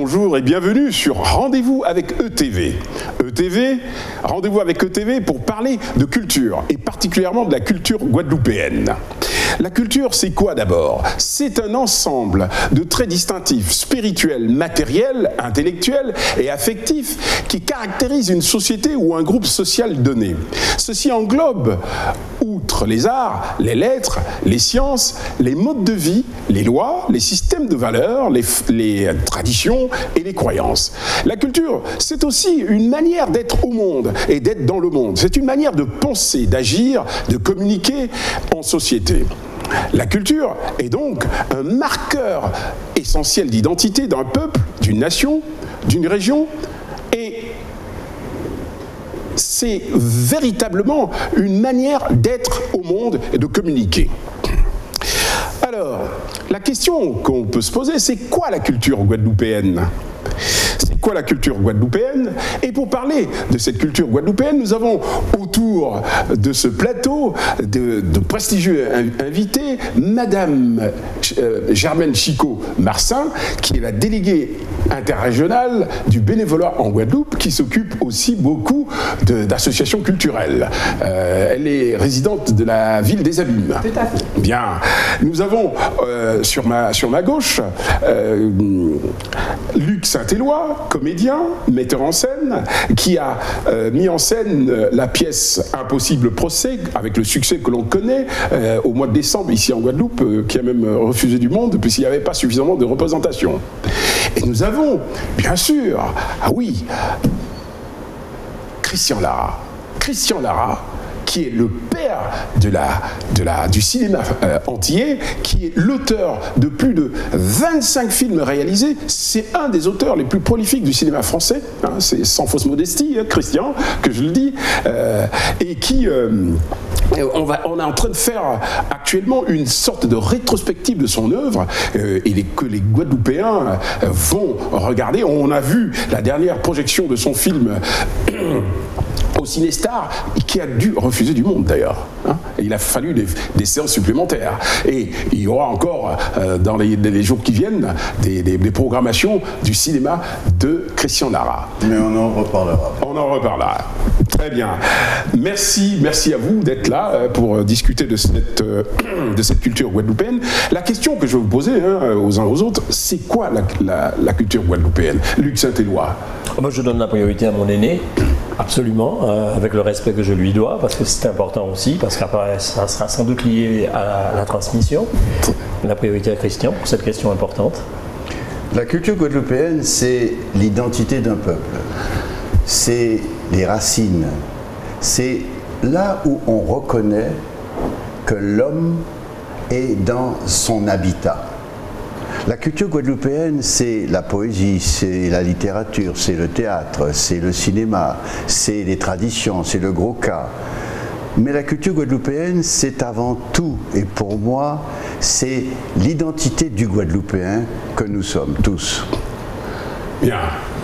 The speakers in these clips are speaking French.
bonjour et bienvenue sur Rendez-vous avec ETV. Rendez-vous avec ETV pour parler de culture, et particulièrement de la culture guadeloupéenne. La culture, c'est quoi d'abord? C'est un ensemble de traits distinctifs spirituels, matériels, intellectuels et affectifs qui caractérisent une société ou un groupe social donné. Ceci englobe, outre les arts, les lettres, les sciences, les modes de vie, les lois, les systèmes de valeurs, les traditions et les croyances. La culture, c'est aussi une manière d'être au monde et d'être dans le monde. C'est une manière de penser, d'agir, de communiquer en société. La culture est donc un marqueur essentiel d'identité d'un peuple, d'une nation, d'une région, et c'est véritablement une manière d'être au monde et de communiquer. Alors, la question qu'on peut se poser, c'est quoi la culture guadeloupéenne ? C'est quoi la culture guadeloupéenne? Et pour parler de cette culture guadeloupéenne, nous avons autour de ce plateau de prestigieux invités, Madame Germaine Chicot-Marsin, qui est la déléguée interrégionale du bénévolat en Guadeloupe, qui s'occupe aussi beaucoup d'associations culturelles. Elle est résidente de la ville des Abîmes. Tout à fait. Bien. Nous avons sur ma gauche Luc Saint-Éloi, comédien, metteur en scène, qui a mis en scène la pièce Impossible procès, avec le succès que l'on connaît, au mois de décembre, ici en Guadeloupe, qui a même refusé du monde, puisqu'il n'y avait pas suffisamment de représentation. Et nous avons, bien sûr, Christian Lara. Christian Lara, qui est le père du cinéma antillais, qui est l'auteur de plus de 25 films réalisés. C'est un des auteurs les plus prolifiques du cinéma français, hein, c'est sans fausse modestie, hein, Christian, que je le dis, et qui... on est en train de faire actuellement une sorte de rétrospective de son œuvre que les Guadeloupéens vont regarder. On a vu la dernière projection de son film au Cinestar, qui a dû refuser du monde d'ailleurs. Hein, et il a fallu des séances supplémentaires. Et il y aura encore, dans les jours qui viennent, des programmations du cinéma de Christian Lara. Mais on en reparlera. On en reparlera. Très bien. Merci à vous d'être là pour discuter de cette culture guadeloupéenne. La question que je vais vous poser aux uns aux autres, c'est quoi la culture guadeloupéenne? Luc Saint-Éloi. Moi, je donne la priorité à mon aîné, absolument, avec le respect que je lui dois, parce que c'est important aussi, parce qu'après, ça sera sans doute lié à la transmission. La priorité à Christian pour cette question importante. La culture guadeloupéenne, c'est l'identité d'un peuple. C'est les racines. C'est là où on reconnaît que l'homme est dans son habitat. La culture guadeloupéenne, c'est la poésie, c'est la littérature, c'est le théâtre, c'est le cinéma, c'est les traditions, c'est le gros cas. Mais la culture guadeloupéenne, c'est avant tout, et pour moi, c'est l'identité du Guadeloupéen que nous sommes tous. Bien.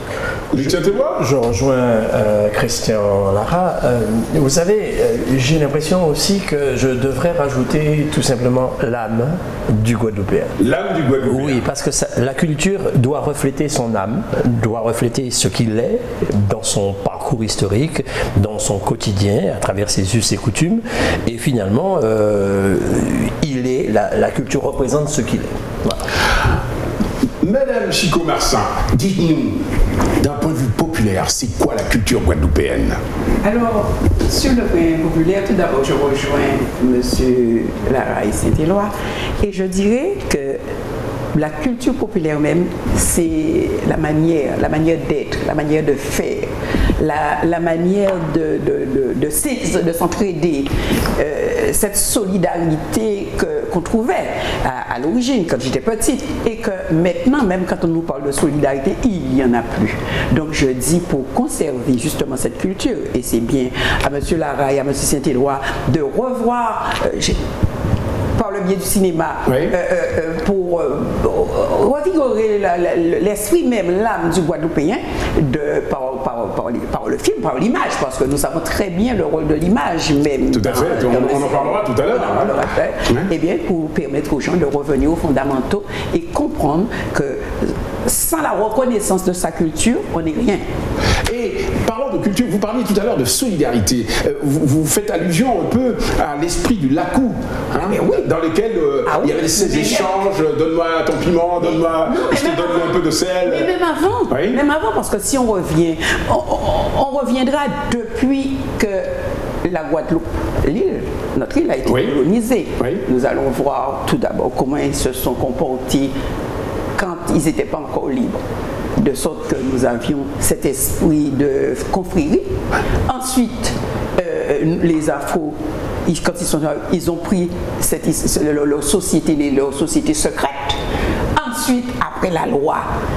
Je rejoins Christian Lara. Vous savez, j'ai l'impression aussi que je devrais rajouter tout simplement l'âme du Guadeloupéen. L'âme du Guadeloupéen. Oui, parce que la culture doit refléter son âme, doit refléter ce qu'il est dans son parcours historique, dans son quotidien, à travers ses us et coutumes. Et finalement, la culture représente ce qu'il est. Voilà. Madame Chicot-Marsin, dites-nous, d'un point de vue populaire, c'est quoi la culture guadeloupéenne? Alors, sur le point populaire, tout d'abord, je rejoins M. Lara et Saint-Éloi, et je dirais que la culture populaire même, c'est la manière d'être, la manière de faire, la manière de s'entraider, cette solidarité qu'on trouvait à l'origine quand j'étais petite, et que maintenant, même quand on nous parle de solidarité, il n'y en a plus. Donc je dis, pour conserver justement cette culture, et c'est bien à M. Lara et à M. Saint-Éloi de revoir par le biais du cinéma, oui. Pour revigorer l'esprit même, l'âme du Guadeloupéen par le film, par l'image, parce que nous savons très bien le rôle de l'image même. Tout à fait, on en parlera tout à l'heure. Eh bien, pour permettre aux gens de revenir aux fondamentaux et comprendre que sans la reconnaissance de sa culture, on n'est rien. Et parlant de culture, vous parliez tout à l'heure de solidarité. Vous faites allusion un peu à l'esprit du Lakou, hein, dans lequel il y avait ces échanges, donne-moi ton piment, donne-moi, je te donne un peu de sel. Mais même avant, parce que si on revient, on reviendra depuis que la Guadeloupe, notre île a été colonisée. Oui. Nous allons voir tout d'abord comment ils se sont comportés quand ils n'étaient pas encore libres. De sorte que nous avions cet esprit de confrérie. Ensuite, les Afro, quand ils ont pris leur société secrète. Ensuite, après la loi,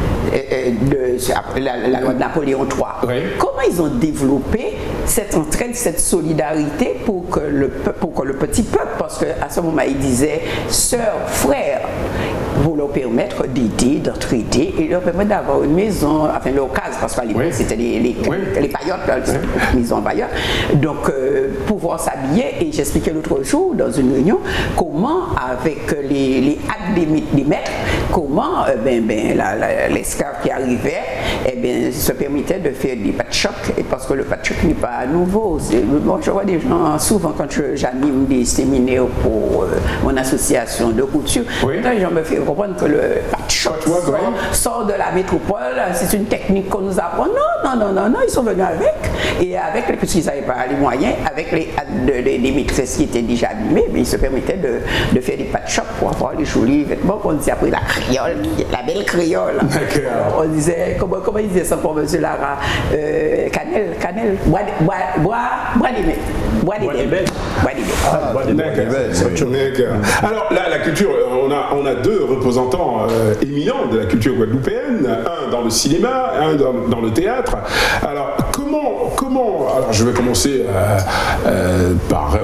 la loi de Napoléon III, comment ils ont développé cette entraide, cette solidarité pour que le petit peuple, parce qu'à ce moment, ils disaient sœurs, frères, pour leur permettre d'aider, d'entraider et leur permettre d'avoir une maison, enfin leur case, parce qu'à l'époque c'était les paillotes, les maisons en paillotes. Donc pouvoir s'habiller, et j'expliquais l'autre jour dans une réunion comment avec les hâtes des maîtres, comment l'esclave qui arrivait se permettait de faire des patchocks, et parce que le patchock n'est pas nouveau. Bon, je vois des gens souvent quand j'anime des séminaires pour mon association de couture, les gens me font comprendre que le patchwork sort de la métropole, c'est une technique qu'on nous apprend. Non, ils sont venus avec, et avec, puisqu'ils n'avaient pas les moyens, avec les maîtresses qui étaient déjà animées, mais ils se permettaient de faire des patchwork pour avoir des jolis vêtements qu'on disait après la créole, la belle créole. On disait, comment ils disaient ça pour M. Lara, cannelle, bois des belles. Alors là, la culture, on a deux représentants éminents de la culture guadeloupéenne, un dans le cinéma, un dans le théâtre. Alors comment alors je vais commencer par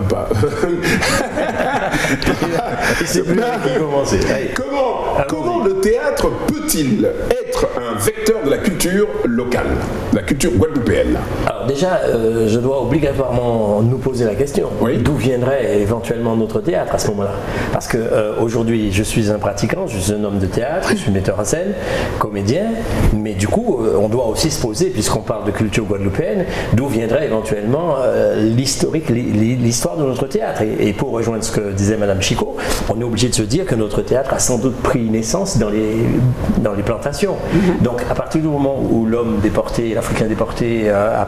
comment le théâtre peut-il être un vecteur de la culture locale, de la culture guadeloupéenne? Alors déjà, je dois obligatoirement nous poser la question. D'où viendrait éventuellement notre théâtre à ce moment-là? Parce que aujourd'hui, je suis un pratiquant, je suis un homme de théâtre, je suis metteur en scène, comédien, mais du coup, on doit aussi se poser, puisqu'on parle de culture guadeloupéenne, d'où viendrait éventuellement l'historique, l'histoire de notre théâtre. Et pour rejoindre ce que disait Madame Chicot, on est obligé de se dire que notre théâtre a sans doute pris naissance dans les plantations. Donc à partir du moment où l'homme déporté, l'Africain déporté a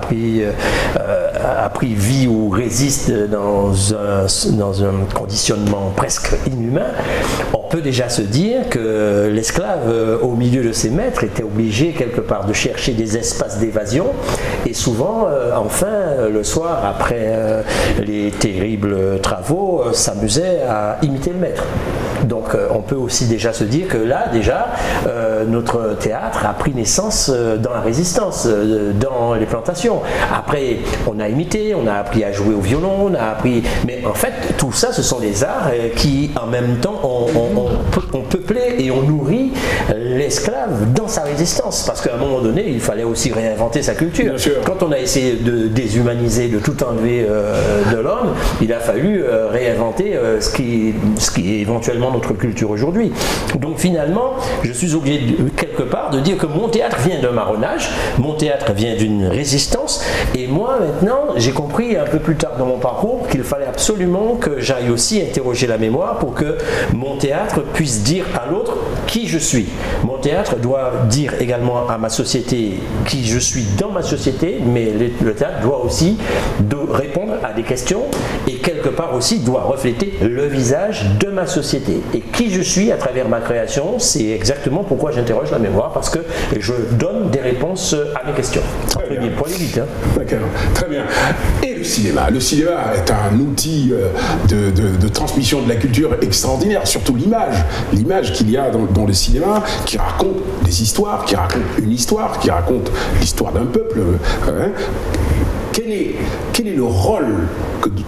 pris vie ou résiste dans un conditionnement presque inhumain, on peut déjà se dire que l'esclave, au milieu de ses maîtres, était obligé quelque part de chercher des espaces d'évasion, et souvent, enfin, le soir, après les terribles travaux, s'amusait à imiter le maître. Donc on peut aussi déjà se dire que là, déjà, notre théâtre a pris naissance dans la résistance, dans les plantations. Après, on a imité, on a appris à jouer au violon, on a appris... Mais en fait, tout ça, ce sont des arts qui, en même temps, on peuplait et on nourrit l'esclave dans sa résistance. Parce qu'à un moment donné, il fallait aussi réinventer sa culture. Quand on a essayé de déshumaniser, de tout enlever de l'homme, il a fallu réinventer ce qui est éventuellement notre culture aujourd'hui. Donc finalement, je suis obligé quelque part de dire que mon théâtre vient d'un marronnage, mon théâtre vient d'une résistance, et moi maintenant, j'ai compris un peu plus tard dans mon parcours qu'il fallait absolument que j'aille aussi interroger la mémoire pour que mon théâtre puisse dire à l'autre qui je suis. Mon théâtre doit dire également à ma société qui je suis dans ma société, mais le théâtre doit aussi répondre à des questions, et quelque part aussi doit refléter le visage de ma société. Et qui je suis à travers ma création, c'est exactement pourquoi j'interroge la mémoire, parce que je donne des réponses à mes questions. Très bien. Pour aller vite. D'accord, très bien. Et le cinéma. Le cinéma est un outil de transmission de la culture extraordinaire, surtout l'image qu'il y a dans le cinéma, qui raconte des histoires, qui raconte une histoire, qui raconte l'histoire d'un peuple. Quel est le rôle que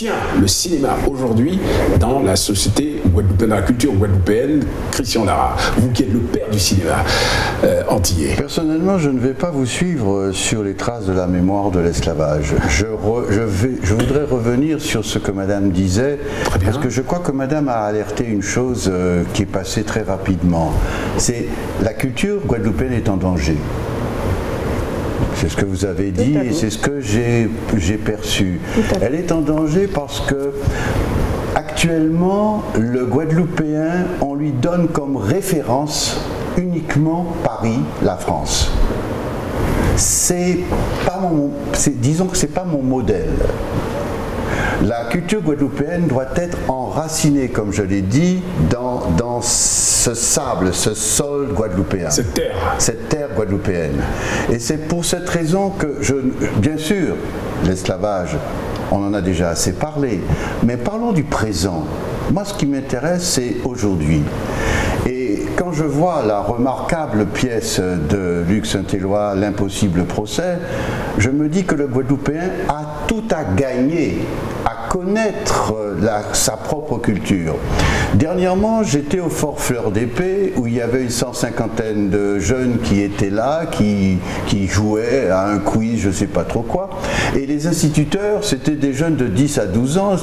tient le cinéma aujourd'hui dans la société guadeloupéenne, dans la culture guadeloupéenne, Christian Lara, vous qui êtes le père du cinéma antillais? Personnellement, je ne vais pas vous suivre sur les traces de la mémoire de l'esclavage. Je voudrais revenir sur ce que Madame disait, parce que je crois que Madame a alerté une chose qui est passée très rapidement. C'est la culture guadeloupéenne est en danger. C'est ce que vous avez dit et c'est ce que j'ai perçu. Elle est en danger parce que actuellement, le Guadeloupéen, on lui donne comme référence uniquement Paris, la France. Disons que c'est pas mon modèle. La culture guadeloupéenne doit être enracinée, comme je l'ai dit, dans ce sable, ce sol guadeloupéen. Cette terre guadeloupéenne. Et c'est pour cette raison que bien sûr, l'esclavage, on en a déjà assez parlé, mais parlons du présent. Moi, ce qui m'intéresse, c'est aujourd'hui. Et quand je vois la remarquable pièce de Luc Saint-Éloi, L'impossible procès, je me dis que le Guadeloupéen a tout à gagner à connaître sa propre culture. Dernièrement, j'étais au Fort Fleur d'Épée où il y avait une 150aine de jeunes qui étaient là, qui jouaient à un quiz, je ne sais pas trop quoi. Et les instituteurs, c'était des jeunes de 10 à 12 ans.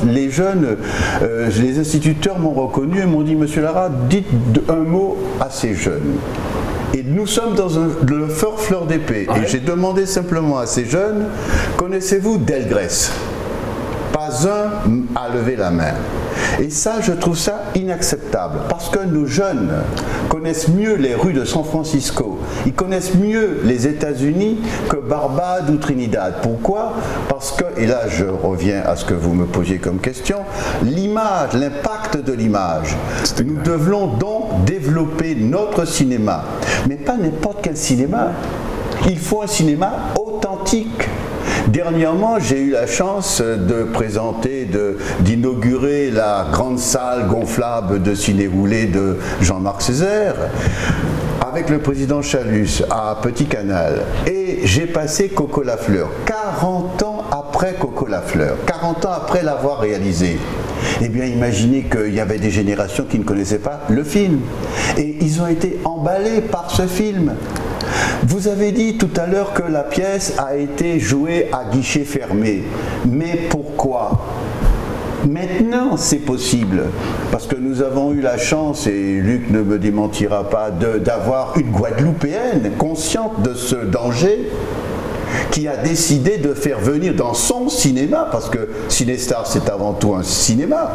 Les instituteurs m'ont reconnu et m'ont dit « Monsieur Lara, dites un mot à ces jeunes ». Et nous sommes dans le Fort Fleur d'Épée. Ouais. Et j'ai demandé simplement à ces jeunes « Connaissez-vous Delgrès ?» Pas un a levé la main. Et ça, je trouve ça inacceptable, parce que nos jeunes connaissent mieux les rues de San Francisco, ils connaissent mieux les États-Unis que Barbade ou Trinidad. Pourquoi? Parce que, et là je reviens à ce que vous me posiez comme question, l'image, l'impact de l'image. Nous devons donc développer notre cinéma, mais pas n'importe quel cinéma. Il faut un cinéma authentique. Dernièrement, j'ai eu la chance de présenter, d'inaugurer la grande salle gonflable de ciné-roulé de Jean-Marc Césaire avec le président Chalus à Petit Canal. Et j'ai passé Coco Lafleur, 40 ans après Coco Lafleur, 40 ans après l'avoir réalisé. Eh bien, imaginez qu'il y avait des générations qui ne connaissaient pas le film. Et ils ont été emballés par ce film. Vous avez dit tout à l'heure que la pièce a été jouée à guichet fermé. Mais pourquoi ? Maintenant, c'est possible, parce que nous avons eu la chance, et Luc ne me démentira pas, d'avoir une Guadeloupéenne consciente de ce danger, qui a décidé de faire venir dans son cinéma, parce que Cinestar c'est avant tout un cinéma,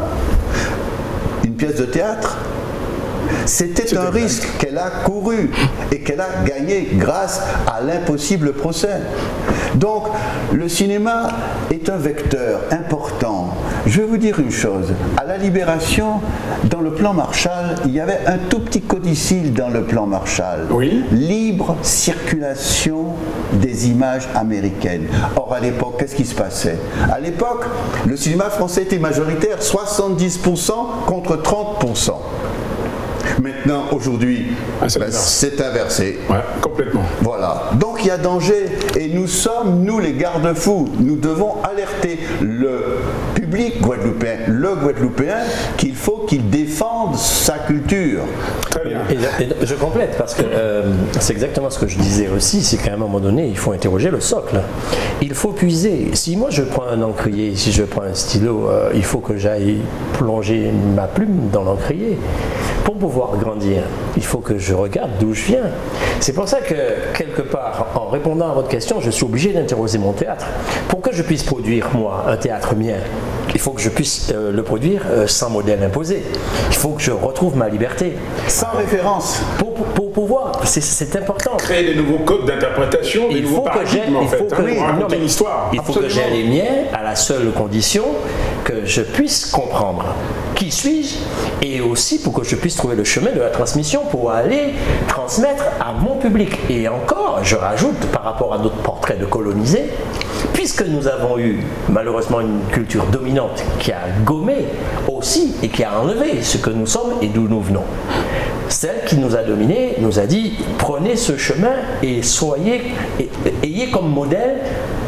une pièce de théâtre. C'était un risque qu'elle a couru et qu'elle a gagné grâce à l'impossible procès. Donc, le cinéma est un vecteur important. Je vais vous dire une chose. À la Libération, dans le plan Marshall, il y avait un tout petit codicile dans le plan Marshall. Oui. Libre circulation des images américaines. Or, à l'époque, qu'est-ce qui se passait? À l'époque, le cinéma français était majoritaire, 70% contre 30%. Maintenant, aujourd'hui, c'est inversé. Ouais, complètement. Voilà. Donc il y a danger et nous sommes, nous les garde-fous. Nous devons alerter le public guadeloupéen, le Guadeloupéen, qu'il faut qu'il défende sa culture. Très bien. Et je complète parce que c'est exactement ce que je disais aussi, c'est qu'à un moment donné, il faut interroger le socle. Il faut puiser. Si moi je prends un encrier, si je prends un stylo, il faut que j'aille plonger ma plume dans l'encrier. Pour pouvoir grandir, il faut que je regarde d'où je viens. C'est pour ça que, quelque part, en répondant à votre question, je suis obligé d'interroger mon théâtre. Pour que je puisse produire, moi, un théâtre mien, il faut que je puisse le produire sans modèle imposé. Il faut que je retrouve ma liberté. Sans référence. Pour pouvoir, c'est important. Créer des nouveaux codes d'interprétation, des nouveaux paradigmes, en fait, pour raconter une histoire. Il faut que j'aie les miens à la seule condition que je puisse comprendre qui suis-je et aussi pour que je puisse trouver le chemin de la transmission pour aller transmettre à mon public. Et encore, je rajoute par rapport à notre portrait de colonisé, puisque nous avons eu malheureusement une culture dominante qui a gommé aussi et qui a enlevé ce que nous sommes et d'où nous venons. Celle qui nous a dominés nous a dit prenez ce chemin et ayez comme modèle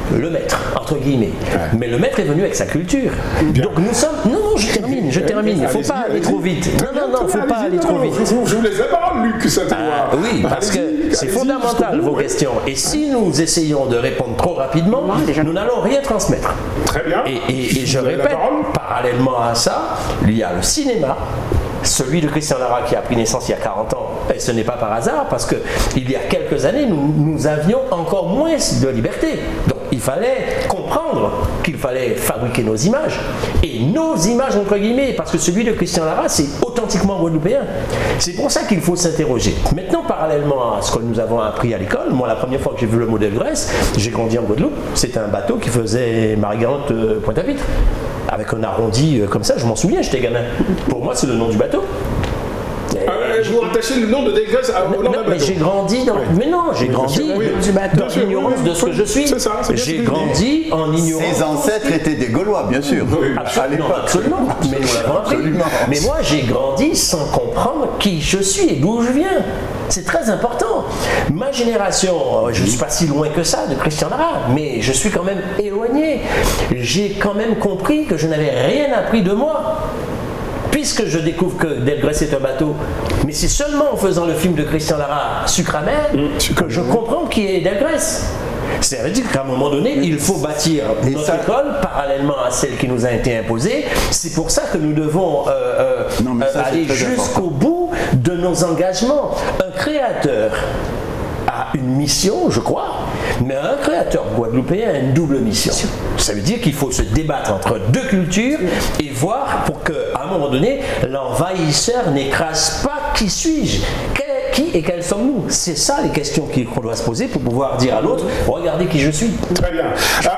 le maître, entre guillemets. Mais le maître est venu avec sa culture. Donc nous sommes... Non, je termine. Il ne faut pas aller trop vite. Non, il ne faut pas aller trop vite. Je vous laisse la parole, Luc Saint-Éloi. Oui, parce que c'est fondamental vos questions. Et si nous essayons de répondre trop rapidement, nous n'allons rien transmettre. Très bien. Et je répète, parallèlement à ça, il y a le cinéma. Celui de Christian Lara qui a pris naissance il y a 40 ans, et ce n'est pas par hasard, parce qu'il y a quelques années, nous avions encore moins de liberté. Donc il fallait comprendre qu'il fallait fabriquer nos images. Et nos images, entre guillemets, parce que celui de Christian Lara, c'est authentiquement guadeloupéen. C'est pour ça qu'il faut s'interroger. Maintenant, parallèlement à ce que nous avons appris à l'école, moi, la première fois que j'ai vu le modèle Grèce, j'ai grandi en Guadeloupe, c'était un bateau qui faisait Marie-Galante Pointe-à-Pitre. Avec un arrondi comme ça, je m'en souviens, j'étais gamin. Pour moi, c'est le nom du bateau. Vous rattachez le nom de Desgrèces au nom d'un bateau. Mais j'ai grandi dans... Mais non, j'ai grandi en ignorance de ce que je suis. C'est ça, j'ai grandi en ignorance. Ses ancêtres étaient des Gaulois, bien sûr. Absolument. Mais nous l'avons appris. Mais moi, j'ai grandi sans comprendre qui je suis et d'où je viens. C'est très important. Ma génération, je ne suis pas si loin que ça de Christian Lara, mais je suis quand même éloigné. J'ai quand même compris que je n'avais rien appris de moi. Puisque je découvre que Delgrès est un bateau, mais c'est seulement en faisant le film de Christian Lara, Sucre amer, que je comprends qui est Delgrès. Ça veut dire qu'à un moment donné, il faut bâtir notre école parallèlement à celle qui nous a été imposée. C'est pour ça que nous devons aller jusqu'au bout de nos engagements. Un créateur a une mission, je crois, mais un créateur guadeloupéen a une double mission. Ça veut dire qu'il faut se débattre entre deux cultures et voir pour qu'à un moment donné, l'envahisseur n'écrase pas qui suis-je, qui et quels sommes-nous. C'est ça les questions qu'on doit se poser pour pouvoir dire à l'autre, regardez qui je suis. Très bien.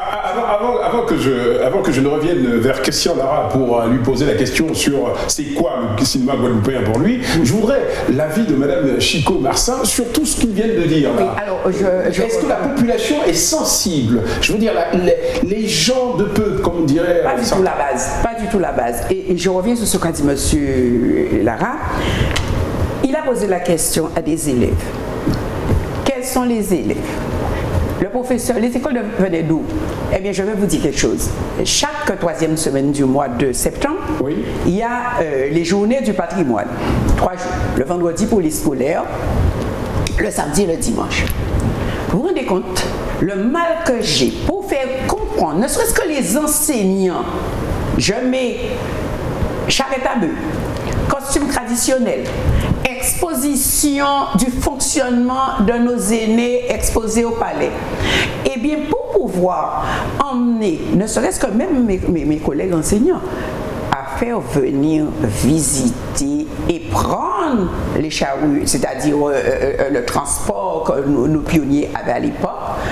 Avant que je ne revienne vers Christian Lara pour lui poser la question sur c'est quoi le cinéma guadeloupéen pour lui, je voudrais l'avis de Madame Chico Marsin sur tout ce qu'ils viennent de dire. Oui, alors est-ce que la population est sensible? Je veux dire, les gens de peu, comme on dirait... Pas du tout la base. Pas du tout la base. Et je reviens sur ce qu'a dit M. Lara. Il a posé la question à des élèves. Quels sont les élèves? Le professeur, les écoles venaient d'où? Eh bien, je vais vous dire quelque chose. Chaque troisième semaine du mois de septembre, il y a les journées du patrimoine. 3 jours. Le vendredi pour les scolaires, le samedi et le dimanche. Vous vous rendez compte le mal que j'ai pour faire comprendre, ne serait-ce que les enseignants, je mets charrette à bœuf, costume traditionnel, exposition du fonctionnement de nos aînés exposés au palais. Eh bien, pour pouvoir emmener, ne serait-ce que même mes collègues enseignants, à faire venir visiter et prendre les charrues, c'est-à-dire le transport que nos pionniers avaient à l'époque,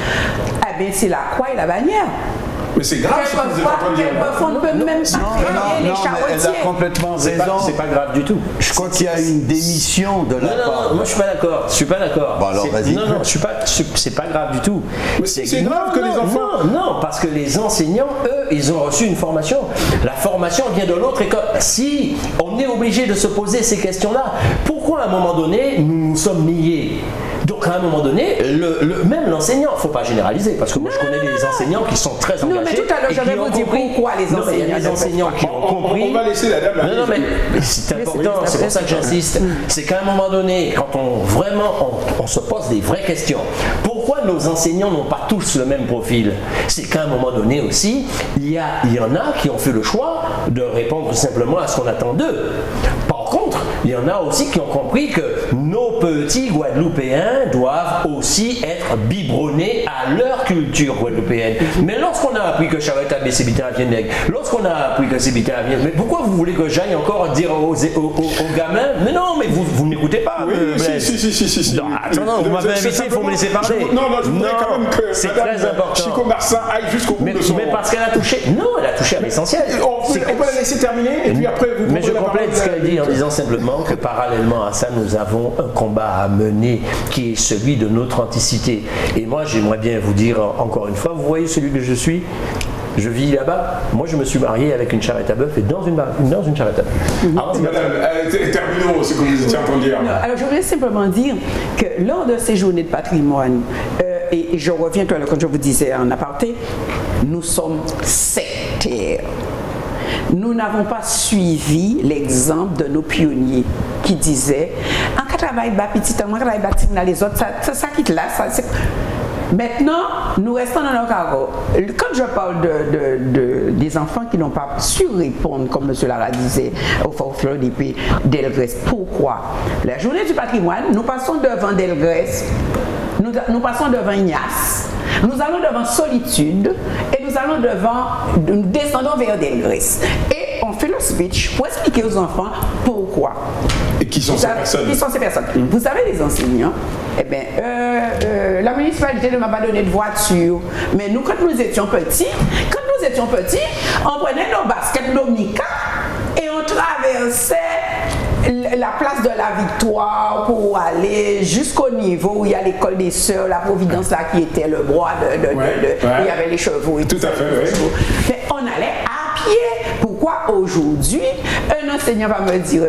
eh bien, c'est la croix et la bannière. Mais c'est grave ce que vous êtes en train de dire. On ne peut même pas les charretiers. Elle a complètement raison. C'est pas grave du tout. Je crois qu'il y a une démission de la part. Non, moi je suis pas d'accord. Je suis pas d'accord. Bon, alors vas-y. Non, je suis pas. C'est pas grave du tout. Mais c'est grave que les enfants. Non, parce que les enseignants, eux, ils ont reçu une formation. La formation vient de l'autre école. Si on est obligé de se poser ces questions-là, pourquoi à un moment donné nous nous sommes niés? Donc à un moment donné, même l'enseignant, il ne faut pas généraliser, parce que moi je connais des enseignants qui sont très engagés. Non, mais tout à l'heure, je vais vous dire pourquoi les enseignants. Il y a des enseignants qui ont compris. On va laisser la dame. Non, mais c'est important, c'est pour ça que j'insiste. C'est qu'à un moment donné, quand on se pose des vraies questions, pourquoi nos enseignants n'ont pas tous le même profil? C'est qu'à un moment donné aussi, il y en a qui ont fait le choix de répondre simplement à ce qu'on attend d'eux. Par contre, il y en a aussi qui ont compris que nos petits Guadeloupéens doivent aussi être biberonnés à leur culture guadeloupéenne. Mais lorsqu'on a appris que Charrette c'est Bitin à Vienneg, lorsqu'on a appris que c'est Bitin à Vienneg, mais pourquoi vous voulez que j'aille encore dire aux gamins, mais non, mais vous ne m'écoutez pas. Si. Non, attends, vous m'avez invité, il faut me laisser parler. Je voudrais quand même que c'est très important. Chico Marsin aille jusqu'au bout de son... Mais parce qu'elle a touché... Non, elle a touché à l'essentiel. On peut la laisser terminer, et puis après vous... Mais je complète ce qu'elle dit en disant simplement que parallèlement à ça, nous avons un combat à mener qui est celui de notre authenticité. Et moi, j'aimerais bien vous dire encore une fois, vous voyez celui que je suis? Je vis là-bas. Moi, je me suis marié avec une charrette à bœuf et dans une charrette à bœuf. Madame, terminons ce que vous étiez en train de dire. Alors, je voudrais simplement dire que lors de ces journées de patrimoine, et je reviens tout à l'heure quand je vous disais en aparté, nous sommes sectaires. Nous n'avons pas suivi l'exemple de nos pionniers qui disaient « En cas de travail, petit, en cas de travail, dans les autres, ça quitte là. » Maintenant, nous restons dans nos carreaux. Quand je parle des enfants qui n'ont pas su répondre, comme M. Lara disait, au folklore d'Elgrès, pourquoi? La journée du patrimoine, nous passons devant d'Elgrès, nous passons devant Ignace, nous allons devant Solitude et nous descendons vers d'Elgrès. Et on fait le speech pour expliquer aux enfants pourquoi. Et qui sont ces personnes? Qui sont ces personnes? Vous savez, les enseignants, eh bien, la municipalité ne m'a pas donné de voiture, mais nous, quand nous étions petits, on prenait nos baskets, nos mikas, et on traversait la place de la Victoire pour aller jusqu'au niveau où il y a l'école des Sœurs, la Providence là qui était le bois où il y avait les chevaux et tout. Tout à fait, oui. Mais on allait à pied. Pourquoi aujourd'hui, un enseignant va me dire,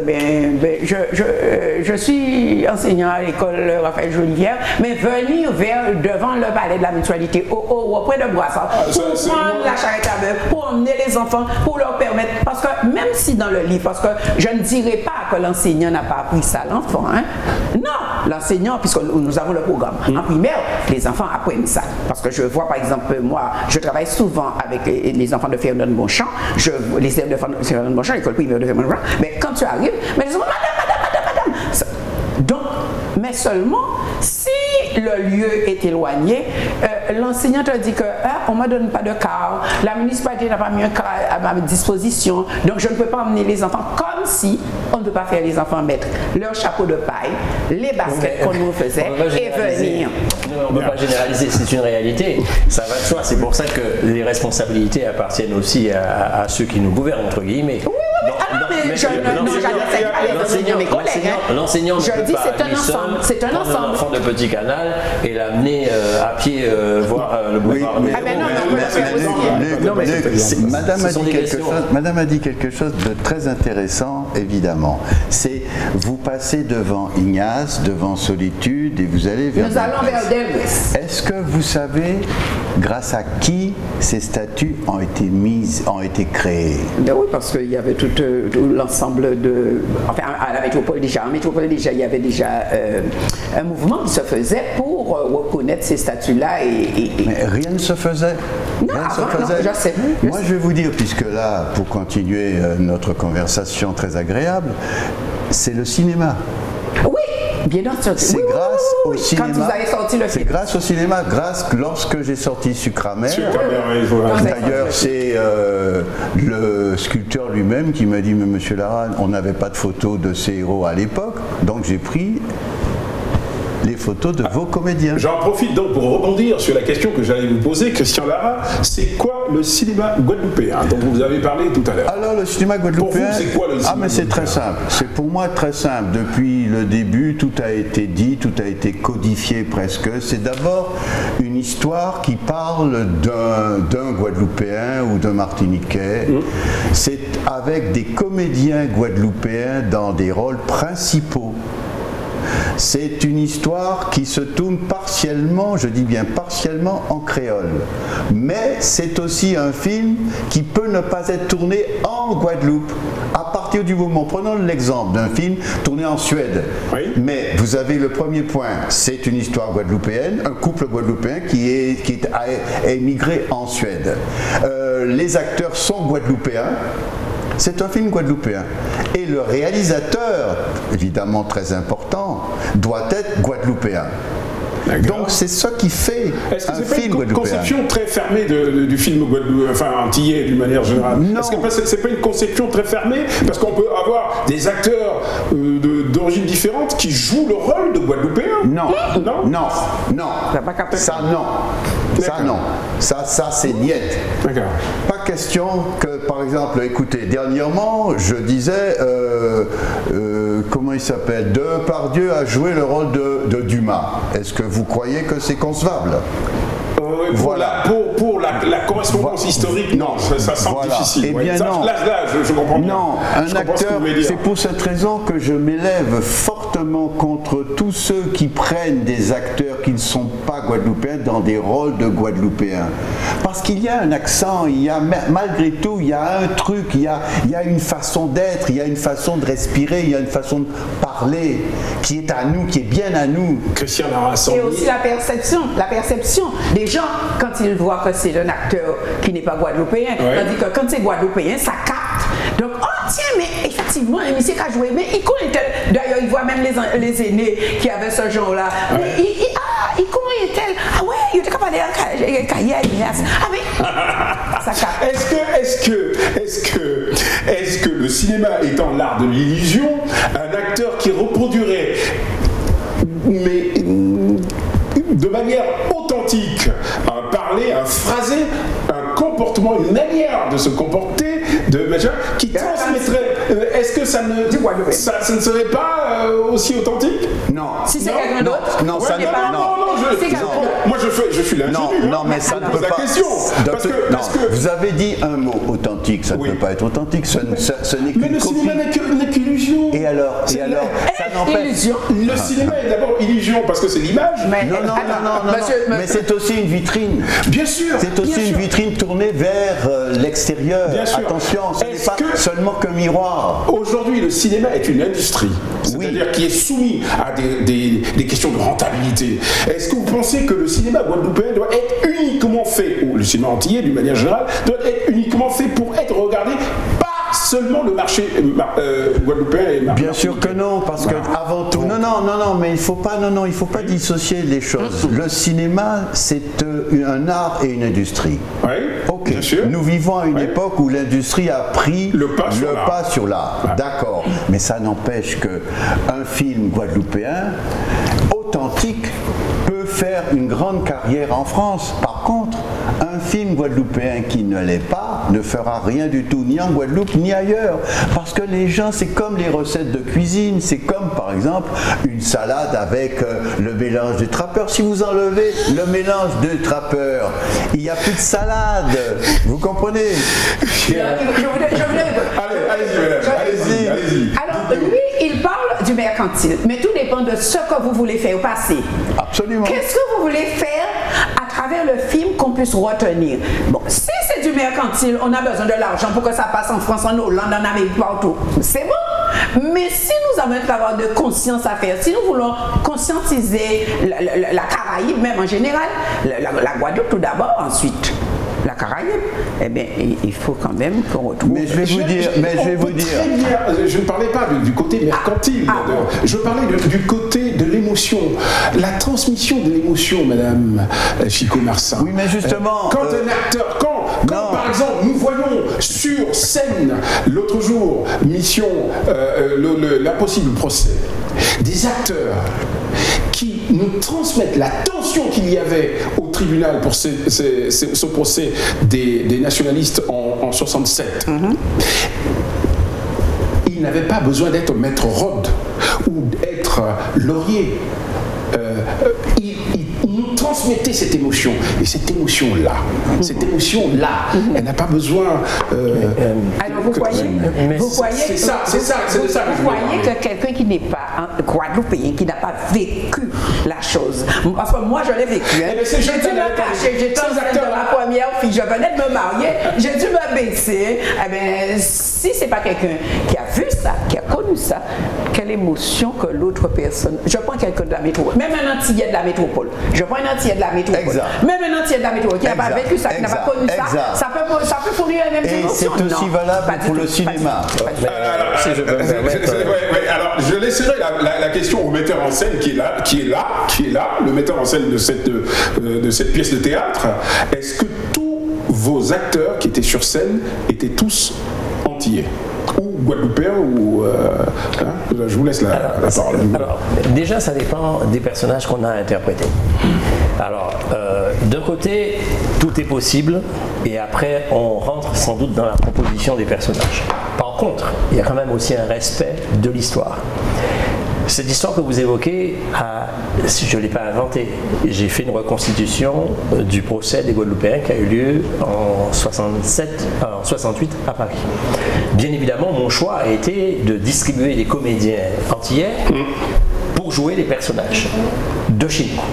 je suis enseignant à l'école Raphaël Jolivière, mais venir devant le palais de la mutualité, auprès de Boissard, pour prendre la charrette à bœuf, pour emmener les enfants, pour leur permettre, parce que même si dans le livre, parce que je ne dirais pas que l'enseignant n'a pas appris ça à l'enfant, hein? Non, l'enseignant, puisque nous avons le programme, en primaire, les enfants apprennent ça, parce que je vois par exemple, moi, je travaille souvent avec les enfants de Fernand Bonchamp, les élèves de Fernand Bonchamp, l'école primaire de Fernand Bonchamp, mais quand tu arrives, mais ils disent, madame. Donc, mais seulement, si le lieu est éloigné, l'enseignant te dit que on ne me donne pas de car, la municipalité n'a pas mis un car à ma disposition, donc je ne peux pas emmener les enfants, comme si on ne peut pas faire les enfants mettre leur chapeau de paille, les baskets qu'on nous faisait et venir. On ne peut pas généraliser, c'est une réalité, ça va de soi, c'est pour ça que les responsabilités appartiennent aussi à ceux qui nous gouvernent, entre guillemets. Oui. L'enseignant, mes collègues. L'enseignant ne peut pas c'est un ensemble. Un enfant de Petit Canal et l'amener à pied voir le boulevard. Madame a dit quelque chose de très intéressant, évidemment. C'est vous passez devant Ignace, devant Solitude et vous allez vers. Nous allons vers Delgrès. Est-ce que vous savez grâce à qui ces statues ont été créées? Ben oui, parce qu'il y avait tout l'ensemble de... Enfin, à la métropole déjà, il y avait déjà un mouvement qui se faisait pour reconnaître ces statues-là Mais rien ne se faisait. Non, je sais. Moi, je vais vous dire, puisque là, pour continuer notre conversation très agréable, c'est le cinéma. Oui, bien entendu. C'est grâce au cinéma. Quand vous avez sorti le film. C'est grâce au cinéma, lorsque j'ai sorti Sucre-Amer. D'ailleurs, c'est le sculpteur lui-même qui m'a dit, mais monsieur Lara, on n'avait pas de photos de ces héros à l'époque, donc j'ai pris les photos de vos comédiens. J'en profite donc pour rebondir sur la question que j'allais vous poser, Christian Lara, c'est quoi le cinéma guadeloupéen dont vous avez parlé tout à l'heure? Alors le cinéma guadeloupéen, pour vous, c'est quoi le cinéma mais c'est très simple. C'est pour moi très simple. Depuis le début, tout a été dit, tout a été codifié presque. C'est d'abord une histoire qui parle d'un Guadeloupéen ou d'un Martiniquais. C'est avec des comédiens guadeloupéens dans des rôles principaux. C'est une histoire qui se tourne partiellement, je dis bien partiellement, en créole. Mais c'est aussi un film qui peut ne pas être tourné en Guadeloupe. À partir du moment, prenons l'exemple d'un film tourné en Suède. Oui. Mais vous avez le premier point, c'est une histoire guadeloupéenne, un couple guadeloupéen qui a émigré en Suède. Les acteurs sont guadeloupéens. C'est un film guadeloupéen. Et le réalisateur, évidemment très important, doit être guadeloupéen. Donc c'est ça qui fait un film guadeloupéen. Est-ce que c'est pas une conception très fermée du film guadeloupéen, enfin antillais d'une manière générale? Non. Est-ce que c'est pas une conception très fermée? Parce qu'on peut avoir des acteurs d'origine différente qui jouent le rôle de guadeloupéen? Non. Ça non. Ça c'est niette. D'accord. Pas question que, par exemple, écoutez, dernièrement, je disais, comment il s'appelle, Depardieu a joué le rôle de Dumas. Est-ce que vous croyez que c'est concevable? pour la correspondance historique, non, ça semble difficile. Eh bien, non. Là, je comprends bien. Non, un acteur, c'est pour cette raison que je m'élève fortement contre tous ceux qui prennent des acteurs qui ne sont pas guadeloupéens dans des rôles de guadeloupéens. Parce qu'il y a un accent, malgré tout, il y a un truc, il y a une façon d'être, il y a une façon de respirer, il y a une façon de parler qui est à nous, qui est bien à nous. Christian Larasson. Et aussi la perception des gens quand ils voient que c'est un acteur qui n'est pas guadeloupéen. Tandis que quand c'est guadeloupéen, ça capte. Donc, oh tiens, mais effectivement, un monsieur qui a joué, mais il connaît tel. D'ailleurs, il voit même les aînés qui avaient ce genre-là. Il connaît tel. Ah ouais, il était capable de carrière. Ah mais ça capte. Est-ce que le cinéma étant l'art de l'illusion, un acteur qui reproduirait, mais de manière authentique, un parler, un phrasé, un comportement, une manière de se comporter, qui transmettrait. Est-ce que ça ne serait pas aussi authentique? Non. Si c'est quelqu'un d'autre? Non, ça n'est pas. Moi, je suis l'ingénu. Non, mais ça ne peut pas. pas. Question. Parce que vous avez dit un mot authentique, ça ne peut pas être authentique. Ce n'est qu'une mais le cinéma n'est qu'illusion. Et alors, ça n'empêche. Le cinéma est d'abord illusion parce que c'est l'image. Non. Mais c'est aussi une vitrine. Bien sûr. C'est aussi une vitrine tournée vers l'extérieur. Bien sûr. Attention, ce n'est pas seulement qu'un miroir. Aujourd'hui, le cinéma est une industrie, c'est-à-dire qui est soumis à des questions de rentabilité. Est-ce que vous pensez que le cinéma guadeloupéen doit être uniquement fait, ou le cinéma antillais d'une manière générale, doit être uniquement fait pour être regardé par seulement le marché guadeloupéen et Bien sûr que non, parce que avant tout, mais il faut pas dissocier les choses. Le cinéma, c'est un art et une industrie. Oui. Ok. Bien sûr. Nous vivons à une époque où l'industrie a pris le pas sur l'art. D'accord. Mais ça n'empêche que un film guadeloupéen authentique peut faire une grande carrière en France. Par contre, un film guadeloupéen qui ne l'est pas ne fera rien du tout, ni en Guadeloupe, ni ailleurs. Parce que les gens, c'est comme les recettes de cuisine, c'est comme par exemple une salade avec le mélange des trappeurs. Si vous enlevez le mélange de trappeurs, il n'y a plus de salade. Vous comprenez? Allez-y. Alors, lui, il parle du mercantile, mais tout dépend de ce que vous voulez faire passer. Absolument. Qu'est-ce que vous voulez faire à travers le film qu'on puisse retenir? Bon, si c'est du mercantile, on a besoin de l'argent pour que ça passe en France, en Hollande, en Amérique, partout. C'est bon. Mais si nous avons un travail de conscience à faire, si nous voulons conscientiser la Caraïbe, même en général, la Guadeloupe tout d'abord, ensuite la Caraïbe, eh bien, il faut quand même qu'on retrouve. Mais je vais vous dire. Je ne parlais pas du côté mercantile. Je parlais du côté de l'émotion. La transmission de l'émotion, Madame Chico Marsan. Oui, mais justement. Quand un acteur, quand par exemple, nous voyons sur scène, l'autre jour, Mission, l'impossible procès, des acteurs qui nous transmettent la tension qu'il y avait au tribunal pour ce procès des nationalistes en 67. Il n'avait pas besoin d'être maître Rode ou d'être Laurier. Il nous transmettait cette émotion. Et cette émotion-là, elle n'a pas besoin... Alors vous voyez, c'est ça vous voyez que quelqu'un qui n'est pas guadeloupéen, qui n'a pas vécu la chose. Parce que moi, je l'ai vécu. Hein. J'ai dû me cacher, j'étais enceinte de ma première fille, je venais de me marier, j'ai dû me baisser. Eh bien, si c'est pas quelqu'un qui a vu ça, qui a connu ça, quelle émotion que l'autre personne... Je prends quelqu'un de la métropole, même un Antillais de la métropole. Je prends un Antillais de la métropole. Exact. Même un Antillais de la métropole qui n'a pas vécu ça, qui n'a pas connu ça, ça peut fournir la même émotion. Et c'est aussi valable pour le cinéma. Alors, je laisserai la question au metteur en scène qui est là, le metteur en scène de cette pièce de théâtre. Est-ce que tous vos acteurs qui étaient sur scène étaient tous antillais ou guadeloupéens ou je vous laisse la parole. Alors, déjà, ça dépend des personnages qu'on a interprétés. Alors, d'un côté, tout est possible, et après, on rentre sans doute dans la composition des personnages. Par contre, il y a quand même aussi un respect de l'histoire. Cette histoire que vous évoquez, je ne l'ai pas inventée. J'ai fait une reconstitution du procès des Guadeloupéens qui a eu lieu en 68 à Paris. Bien évidemment, mon choix a été de distribuer des comédiens antillais pour jouer les personnages de chez nous.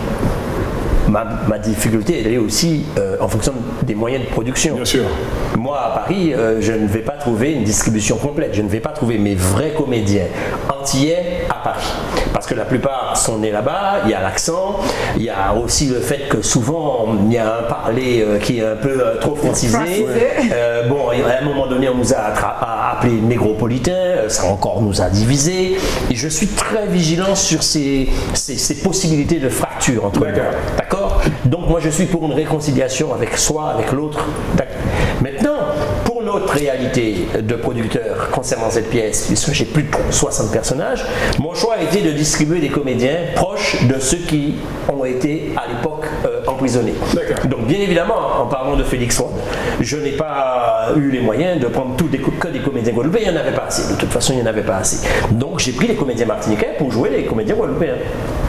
Ma difficulté, elle est aussi en fonction des moyens de production. Bien sûr. Moi, à Paris, je ne vais pas trouver une distribution complète. Je ne vais pas trouver mes vrais comédiens antillais à Paris. Parce que la plupart sont nés là-bas, il y a l'accent, il y a aussi le fait que souvent, il y a un parler qui est un peu trop francisé. Bon, à un moment donné, on nous a appelés négropolitains, ça encore nous a divisés. Et je suis très vigilant sur ces possibilités de fracture entre nous. D'accord ? Donc moi je suis pour une réconciliation avec soi, avec l'autre. Maintenant, pour notre réalité de producteur concernant cette pièce, puisque j'ai plus de 60 personnages, mon choix a été de distribuer des comédiens proches de ceux qui ont été à l'époque emprisonnés. Donc bien évidemment, en parlant de Félix Rode, je n'ai pas eu les moyens de prendre que des comédiens guadeloupéens, il n'y en avait pas assez. De toute façon, il n'y en avait pas assez. Donc j'ai pris les comédiens martiniquais pour jouer les comédiens guadeloupéens. D'accord ?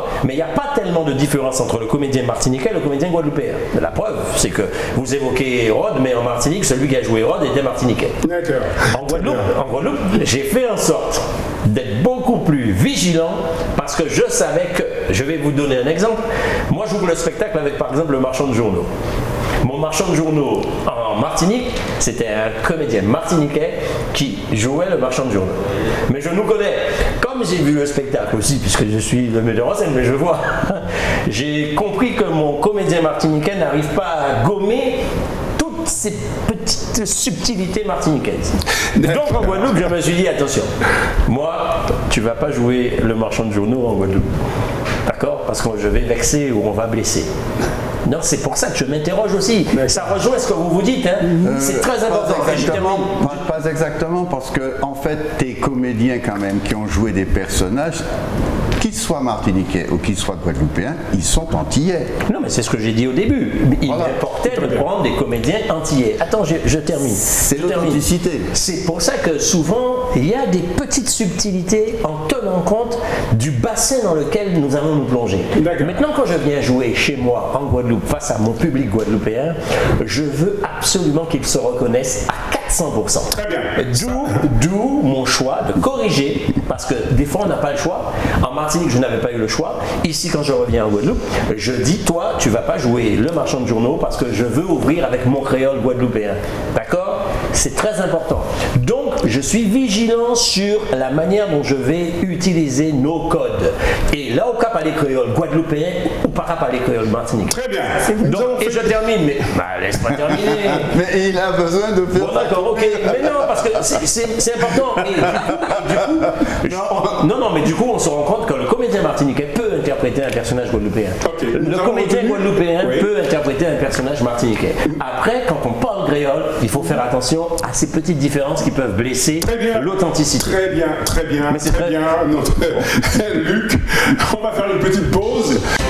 Mais il n'y a pas tellement de différence entre le comédien martiniquais et le comédien guadeloupéen. La preuve, c'est que vous évoquez Rode, mais en Martinique, celui qui a joué Rode était martiniquais. D'accord. En Guadeloupe, j'ai fait en sorte d'être beaucoup plus vigilant parce que je savais que, je vais vous donner un exemple, moi j'ouvre le spectacle avec par exemple le marchand de journaux. Mon marchand de journaux en Martinique, c'était un comédien martiniquais qui jouait le marchand de journaux. Mais je nous connais. Comme j'ai vu le spectacle aussi, puisque je suis le metteur en scène, mais je vois, j'ai compris que mon comédien martiniquais n'arrive pas à gommer toutes ces petites subtilités martiniquaises. Donc en Guadeloupe, je me suis dit, attention, moi, tu vas pas jouer le marchand de journaux en Guadeloupe. D'accord ? Parce que je vais vexer ou on va blesser. Non, c'est pour ça que je m'interroge aussi. Ça rejoint ce que vous dites. Hein. C'est très important. Pas exactement, parce que en fait, tes comédiens quand même qui ont joué des personnages, qu'ils soient martiniquais ou qu'ils soient guadeloupéens, ils sont antillais. Non, mais c'est ce que j'ai dit au début. Il m'importait de prendre des comédiens antillais. Attends, je termine. C'est l'authenticité. C'est pour ça que souvent, il y a des petites subtilités en tenant compte du bassin dans lequel nous allons nous plonger. Maintenant, quand je viens jouer chez moi en Guadeloupe face à mon public guadeloupéen, je veux absolument qu'ils se reconnaissent à 400%. Très bien. D'où mon choix de corriger, parce que des fois on n'a pas le choix. En Martinique, je n'avais pas eu le choix. Ici, quand je reviens en Guadeloupe, je dis, toi, tu vas pas jouer le marchand de journaux parce que je veux ouvrir avec mon créole guadeloupéen. D'accord ? C'est très important. Donc, je suis vigilant sur la manière dont je vais utiliser nos codes. Et là, au cas par les créoles guadeloupéens ou par les créoles martiniques. Très bien. Donc, et je termine, mais laisse-moi terminer. Mais il a besoin de faire. Bon, d'accord, ok. Mais non, parce que c'est important. Mais du coup, on se rend compte que le comédien martiniquais peut interpréter un personnage guadeloupéen. Le comédien guadeloupéen peut interpréter un personnage martiniquais. Après, quand on parle créole, il faut faire attention à ces petites différences qui peuvent blesser l'authenticité. Très bien, très bien. Mais c'est très bien. Luc, on va faire une petite pause.